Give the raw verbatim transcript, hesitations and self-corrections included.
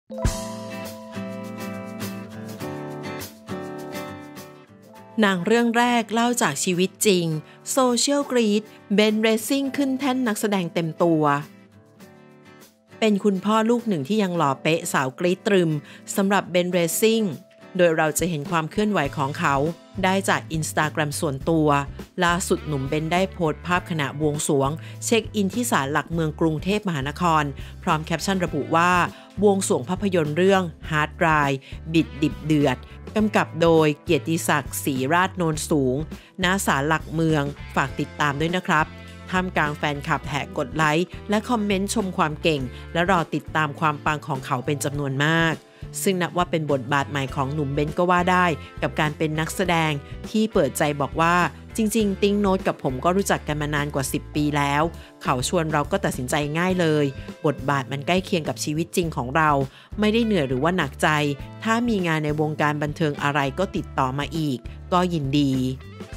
หนังเรื่องแรกเล่าจากชีวิตจริงโซเชียลกรีดเบนเรซิ่งขึ้นแท่นนักแสดงเต็มตัวเป็นคุณพ่อลูกหนึ่งที่ยังหล่อเป๊ะสาวกรีดตรึมสำหรับเบนเรซิ่งโดยเราจะเห็นความเคลื่อนไหวของเขาได้จาก Instagram ส่วนตัวล่าสุดหนุ่มเบนได้โพสต์ภาพขณะบวงสรวงเช็คอินที่ศาลหลักเมืองกรุงเทพมหานครพร้อมแคปชั่นระบุว่าบวงสรวงภาพยนตร์เรื่อง Hard Drive บิดดิบเดือดกำกับโดยเกียรติศักดิ์ศรีราชโนนสูงณศาลหลักเมืองฝากติดตามด้วยนะครับท่ามกลางแฟนคลับแห่กดไลค์และคอมเมนต์ชมความเก่งและรอติดตามความปังของเขาเป็นจำนวนมากซึ่งนับว่าเป็นบทบาทใหม่ของหนุ่มเบนก็ว่าได้กับการเป็นนักแสดงที่เปิดใจบอกว่าจริงๆติ๊งโน้ตกับผมก็รู้จักกันมานานกว่าสิบปีแล้วเขาชวนเราก็ตัดสินใจง่ายเลยบทบาทมันใกล้เคียงกับชีวิตจริงของเราไม่ได้เหนื่อยหรือว่าหนักใจถ้ามีงานในวงการบันเทิงอะไรก็ติดต่อมาอีกก็ยินดี